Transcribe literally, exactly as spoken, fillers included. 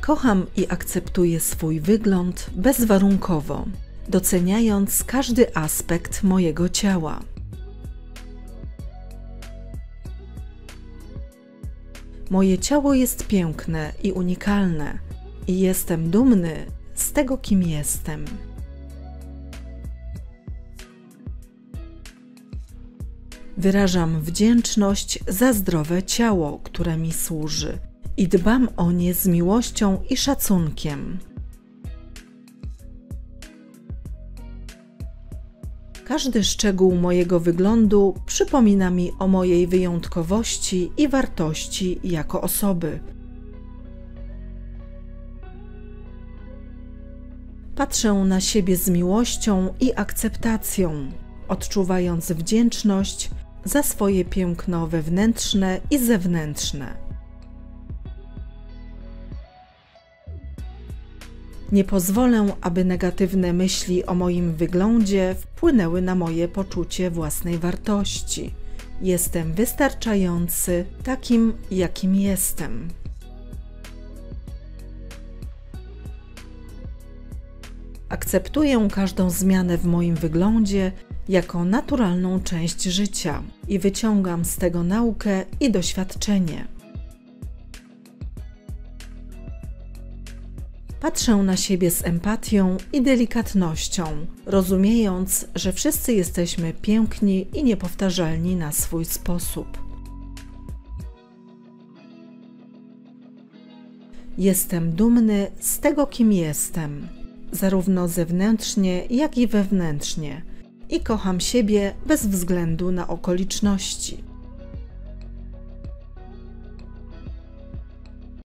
Kocham i akceptuję swój wygląd bezwarunkowo, doceniając każdy aspekt mojego ciała. Moje ciało jest piękne i unikalne i jestem dumny z tego, kim jestem. Wyrażam wdzięczność za zdrowe ciało, które mi służy, i dbam o nie z miłością i szacunkiem. Każdy szczegół mojego wyglądu przypomina mi o mojej wyjątkowości i wartości jako osoby. Patrzę na siebie z miłością i akceptacją, odczuwając wdzięczność za swoje piękno wewnętrzne i zewnętrzne. Nie pozwolę, aby negatywne myśli o moim wyglądzie wpłynęły na moje poczucie własnej wartości. Jestem wystarczający takim, jakim jestem. Akceptuję każdą zmianę w moim wyglądzie jako naturalną część życia i wyciągam z tego naukę i doświadczenie. Patrzę na siebie z empatią i delikatnością, rozumiejąc, że wszyscy jesteśmy piękni i niepowtarzalni na swój sposób. Jestem dumny z tego, kim jestem, zarówno zewnętrznie, jak i wewnętrznie, i kocham siebie bez względu na okoliczności.